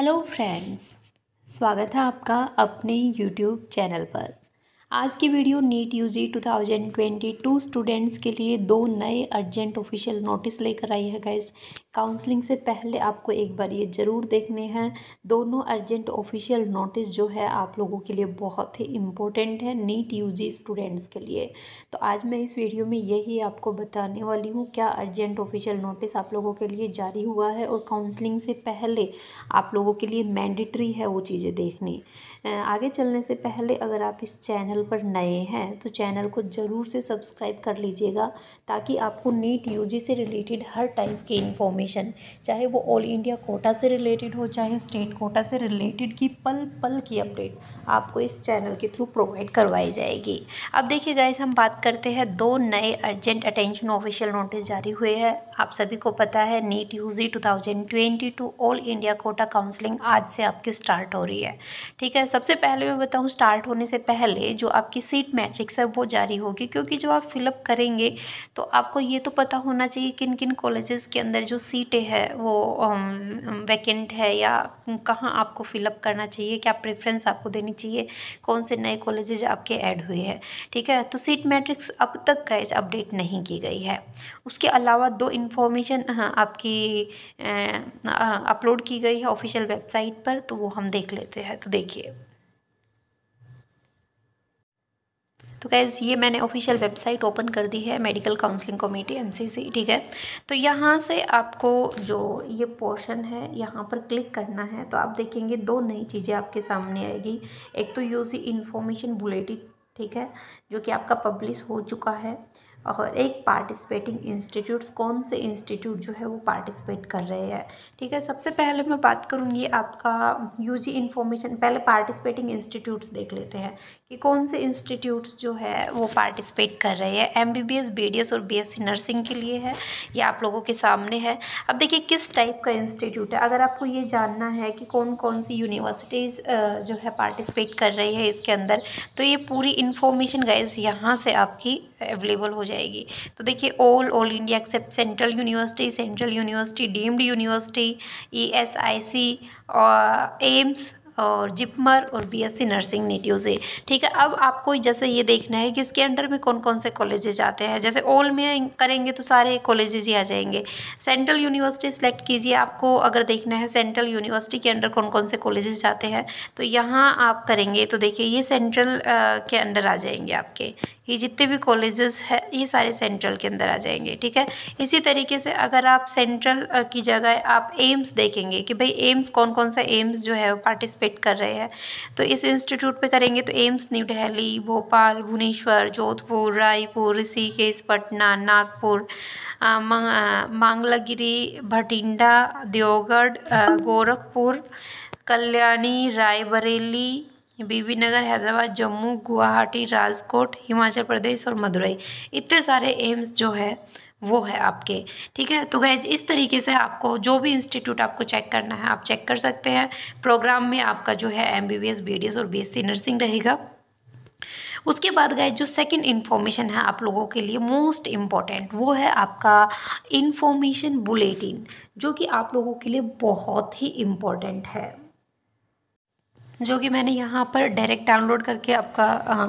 Hello friends, स्वागत है आपका अपने यूट्यूब चैनल पर। आज की वीडियो नीट यूजी 2022 स्टूडेंट्स के लिए दो नए अर्जेंट ऑफिशियल नोटिस लेकर आई है गाइस। काउंसलिंग से पहले आपको एक बार ये ज़रूर देखने हैं। दोनों अर्जेंट ऑफिशियल नोटिस जो है आप लोगों के लिए बहुत ही इम्पोर्टेंट है नीट यूजी स्टूडेंट्स के लिए। तो आज मैं इस वीडियो में यही आपको बताने वाली हूँ क्या अर्जेंट ऑफिशियल नोटिस आप लोगों के लिए जारी हुआ है और काउंसलिंग से पहले आप लोगों के लिए मैंडेटरी है वो चीज़ें देखनी। आगे चलने से पहले अगर आप इस चैनल पर नए हैं तो चैनल को ज़रूर से सब्सक्राइब कर लीजिएगा, ताकि आपको नीट यूजी से रिलेटेड हर टाइप की इन्फॉर्मेशन, चाहे वो ऑल इंडिया कोटा से रिलेटेड हो चाहे स्टेट कोटा से रिलेटेड की पल पल की अपडेट आपको इस चैनल के थ्रू प्रोवाइड करवाई जाएगी। अब देखिए गाइस, हम बात करते हैं दो नए अर्जेंट अटेंशन ऑफिशियल नोटिस जारी हुए हैं। आप सभी को पता है NEET UG 2022 all India quota counselling आज से आपकी स्टार्ट हो रही है। ठीक है, सबसे पहले मैं बताऊं, स्टार्ट होने से पहले जो आपकी सीट मैट्रिक्स है वो जारी होगी, क्योंकि जो आप फिलअप करेंगे तो आपको ये तो पता होना चाहिए किन किन कॉलेजेस के अंदर जो सीटें हैं वो वैकेंट है या कहाँ आपको फिलअप करना चाहिए, क्या प्रेफरेंस आपको देनी चाहिए, कौन से नए कॉलेजेस आपके ऐड हुए हैं। ठीक है, तो सीट मैट्रिक्स अब तक गाइस अपडेट नहीं की गई है। उसके अलावा दो इन्फॉर्मेशन आपकी अपलोड की गई है ऑफिशियल वेबसाइट पर, तो वो हम देख लेते हैं। तो देखिए, तो गाइज़ ये मैंने ऑफिशियल वेबसाइट ओपन कर दी है, मेडिकल काउंसलिंग कमेटी MCC। ठीक है, तो यहाँ से आपको जो ये पोर्शन है यहाँ पर क्लिक करना है, तो आप देखेंगे दो नई चीज़ें आपके सामने आएगी। एक तो यूजी इन्फॉर्मेशन बुलेटिन, ठीक है, जो कि आपका पब्लिश हो चुका है, और एक पार्टिसिपेटिंग इंस्टीट्यूट्स, कौन से इंस्टीट्यूट जो है वो पार्टिसिपेट कर रहे हैं। ठीक है, सबसे पहले मैं बात करूँगी आपका यूजी इन्फॉर्मेशन, पहले पार्टिसिपेटिंग इंस्टीट्यूट्स देख लेते हैं कि कौन से इंस्टीट्यूट्स जो है वो पार्टिसिपेट कर रहे हैं। MBBS, BDS और BSc नर्सिंग के लिए है, ये आप लोगों के सामने है। अब देखिए किस टाइप का इंस्टीट्यूट है। अगर आपको ये जानना है कि कौन कौन सी यूनिवर्सिटीज़ जो है पार्टिसिपेट कर रही है इसके अंदर, तो ये पूरी इन्फॉर्मेशन गाइज यहाँ से आपकी अवेलेबल हो जाएगी। तो देखिए, all India except central university, deemed university, ESIC और एम्स और जिपमर और BSc नर्सिंग नीट यूजी। ठीक है, अब आपको जैसे ये देखना है कि इसके अंडर में कौन कौन से कॉलेजेस आते हैं। जैसे ऑल में करेंगे तो सारे कॉलेजेस ही आ जाएंगे। सेंट्रल यूनिवर्सिटी सेलेक्ट कीजिए, आपको अगर देखना है सेंट्रल यूनिवर्सिटी के अंडर कौन कौन से कॉलेजेस आते हैं, तो यहाँ आप करेंगे तो देखिए ये सेंट्रल के अंडर आ जाएंगे आपके। ये जितने भी कॉलेजेस है ये सारे सेंट्रल के अंदर आ जाएंगे। ठीक है, इसी तरीके से अगर आप सेंट्रल की जगह आप एम्स देखेंगे कि भाई एम्स कौन कौन सा एम्स जो है वो पार्टिसिपेट कर रहे हैं, तो इस इंस्टीट्यूट पे करेंगे तो एम्स न्यू दिल्ली, भोपाल, भुवनेश्वर, जोधपुर, रायपुर, ऋषिकेश, पटना, नागपुर, मांगलागिरी, भटिंडा, देवगढ़, गोरखपुर, कल्याणी, रायबरेली, बीबी नगर, हैदराबाद, जम्मू, गुवाहाटी, राजकोट, हिमाचल प्रदेश और मदुरई, इतने सारे एम्स जो है वो है आपके। ठीक है, तो गाइज इस तरीके से आपको जो भी इंस्टीट्यूट आपको चेक करना है आप चेक कर सकते हैं। प्रोग्राम में आपका जो है MBBS, BDS और BSc नर्सिंग रहेगा। उसके बाद गाइज जो सेकंड इन्फॉर्मेशन है आप लोगों के लिए मोस्ट इम्पॉर्टेंट, वो है आपका इन्फॉर्मेशन बुलेटिन, जो कि आप लोगों के लिए बहुत ही इम्पॉर्टेंट है, जो कि मैंने यहाँ पर डायरेक्ट डाउनलोड करके आपका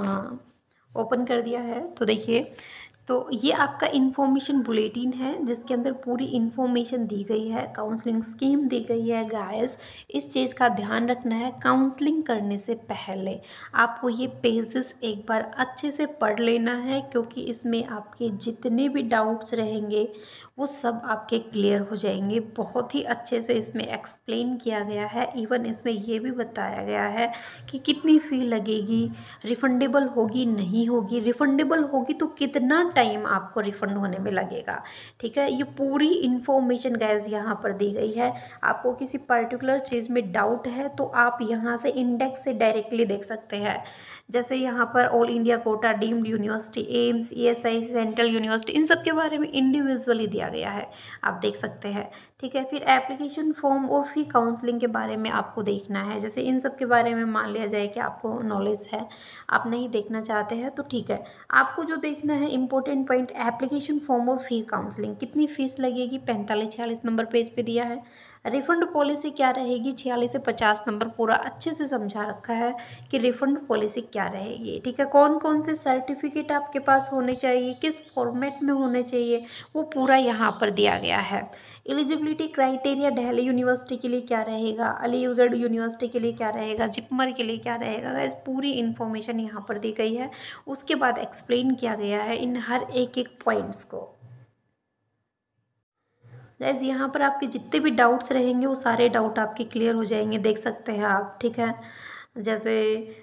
ओपन कर दिया है। तो देखिए, तो ये आपका इन्फॉर्मेशन बुलेटिन है जिसके अंदर पूरी इन्फॉर्मेशन दी गई है, काउंसलिंग स्कीम दी गई है। गाइस इस चीज़ का ध्यान रखना है, काउंसलिंग करने से पहले आपको ये पेजेस एक बार अच्छे से पढ़ लेना है, क्योंकि इसमें आपके जितने भी डाउट्स रहेंगे वो सब आपके क्लियर हो जाएंगे। बहुत ही अच्छे से इसमें एक्सप्लेन किया गया है। इवन इसमें ये भी बताया गया है कि कितनी फ़ी लगेगी, रिफंडेबल होगी नहीं होगी, रिफंडेबल होगी तो कितना टाइम आपको रिफंड होने में लगेगा। ठीक है, ये पूरी इन्फॉर्मेशन गाइस यहाँ पर दी गई है। आपको किसी पर्टिकुलर चीज़ में डाउट है तो आप यहाँ से इंडेक्स से डायरेक्टली देख सकते हैं। जैसे यहाँ पर all India quota, deemed university, AIIMS, ESI, central university, इन सब के बारे में इंडिविजुअली दिया गया है, आप देख सकते हैं। ठीक है, फिर एप्लीकेशन फॉर्म और फी काउंसलिंग के बारे में आपको देखना है। जैसे इन सब के बारे में मान लिया जाए कि आपको नॉलेज है, आप नहीं देखना चाहते हैं तो ठीक है, आपको जो देखना है इंपॉर्टेंट पॉइंट, एप्लीकेशन फॉर्म और फी काउंसलिंग, कितनी फ़ीस लगेगी, 45-46 नंबर पेज पे दिया है। रिफंड पॉलिसी क्या रहेगी, 46 से 50 नंबर पूरा अच्छे से समझा रखा है कि रिफंड पॉलिसी क्या रहेगी। ठीक है, कौन कौन से सर्टिफिकेट आपके पास होने चाहिए, किस फॉर्मेट में होने चाहिए, वो पूरा यहाँ पर दिया गया है। एलिजिबिलिटी क्राइटेरिया दिल्ली यूनिवर्सिटी के लिए क्या रहेगा, अलीगढ़ यूनिवर्सिटी के लिए क्या रहेगा, जिपमर के लिए क्या रहेगा, गाइस पूरी इन्फॉर्मेशन यहाँ पर दी गई है। उसके बाद एक्सप्लेन किया गया है इन हर एक एक पॉइंट्स को। गाइस यहाँ पर आपके जितने भी डाउट्स रहेंगे वो सारे डाउट आपके क्लियर हो जाएंगे, देख सकते हैं आप। ठीक है, जैसे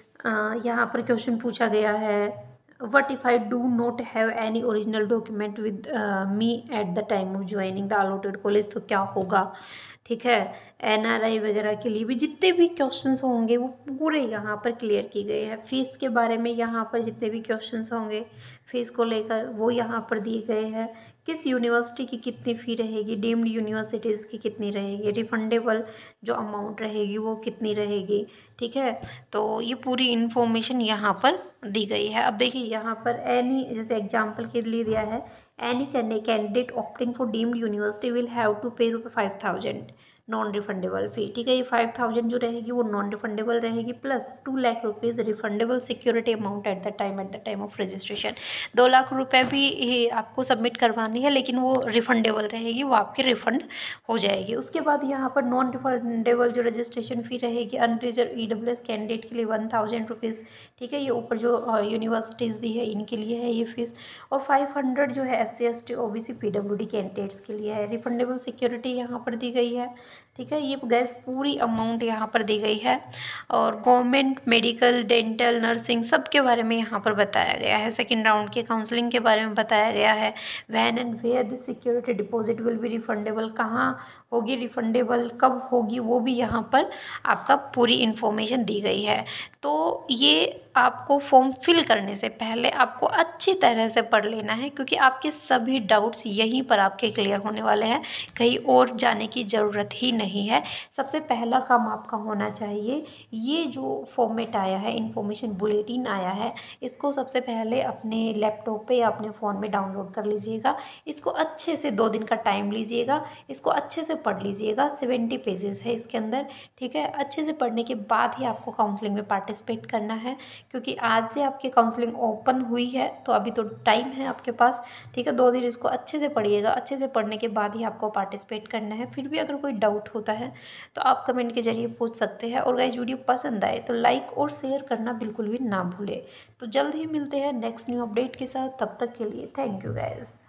यहाँ पर क्वेश्चन पूछा गया है, what if I do not have any original document with me at the time of joining the allotted college, तो क्या होगा। ठीक है, एनआरआई वगैरह के लिए भी जितने भी क्वेश्चंस होंगे वो पूरे यहाँ पर क्लियर की गए हैं। फीस के बारे में यहाँ पर जितने भी क्वेश्चंस होंगे फीस को लेकर वो यहाँ पर दिए गए हैं। किस यूनिवर्सिटी की कितनी फ़ी रहेगी, डीम्ड यूनिवर्सिटीज़ की कितनी रहेगी, रिफंडेबल जो अमाउंट रहेगी वो कितनी रहेगी। ठीक है, तो ये पूरी इन्फॉर्मेशन यहाँ पर दी गई है। अब देखिए यहाँ पर एनी, जैसे एग्जांपल के लिए दिया है, any candidate opting for deemed university will have to pay ₹5,000 non refundable फ़ी। ठीक है, ये 5,000 जो रहेगी वो नॉन रिफंडेबल रहेगी, plus 2 lakh rupees refundable security amount at the time of registration. 2 lakh रुपए भी ये आपको सबमिट करवानी है, लेकिन वो रिफंडेबल रहेगी, वो आपकी रिफंड हो जाएगी। उसके बाद यहाँ पर नॉन रिफंडेबल जो रजिस्ट्रेशन फ़ी रहेगी अनरिजर्व EWS कैंडिडेट के लिए 1,000 रुपीज़। ठीक है, ये ऊपर जो यूनिवर्सिटीज़ दी है इनके लिए है ये फीस। और 500 जो है SC ST OBC PWD candidates के लिए है। रिफंडेबल सिक्योरिटी यहाँ पर दी गई है। ठीक है, ये गैस पूरी अमाउंट यहाँ पर दी गई है। और गवर्नमेंट मेडिकल डेंटल नर्सिंग सब के बारे में यहाँ पर बताया गया है। सेकेंड राउंड के काउंसलिंग के बारे में बताया गया है। When and where the security deposit will be refundable, कहाँ होगी रिफंडेबल, कब होगी, वो भी यहाँ पर आपका पूरी इन्फॉर्मेशन दी गई है। तो ये आपको फॉर्म फिल करने से पहले आपको अच्छी तरह से पढ़ लेना है, क्योंकि आपके सभी डाउट्स यहीं पर आपके क्लियर होने वाले हैं, कहीं और जाने की ज़रूरत ही नहीं है। सबसे पहला काम आपका होना चाहिए, ये जो फॉर्मेट आया है, इन्फॉर्मेशन बुलेटिन आया है, इसको सबसे पहले अपने लैपटॉप पे या अपने फ़ोन में डाउनलोड कर लीजिएगा। इसको अच्छे से 2 दिन का टाइम लीजिएगा, इसको अच्छे से पढ़ लीजिएगा। 70 पेजेस है इसके अंदर। ठीक है, अच्छे से पढ़ने के बाद ही आपको काउंसलिंग में पार्टिसिपेट करना है, क्योंकि आज से आपकी काउंसलिंग ओपन हुई है तो अभी तो टाइम है आपके पास। ठीक है, 2 दिन इसको अच्छे से पढ़िएगा। अच्छे से पढ़ने के बाद ही आपको पार्टिसिपेट करना है। फिर भी अगर कोई डाउट होता है तो आप कमेंट के जरिए पूछ सकते हैं। और गाइस वीडियो पसंद आए तो लाइक और शेयर करना बिल्कुल भी ना भूलें। तो जल्द ही मिलते हैं नेक्स्ट न्यू अपडेट के साथ, तब तक के लिए थैंक यू गाइस।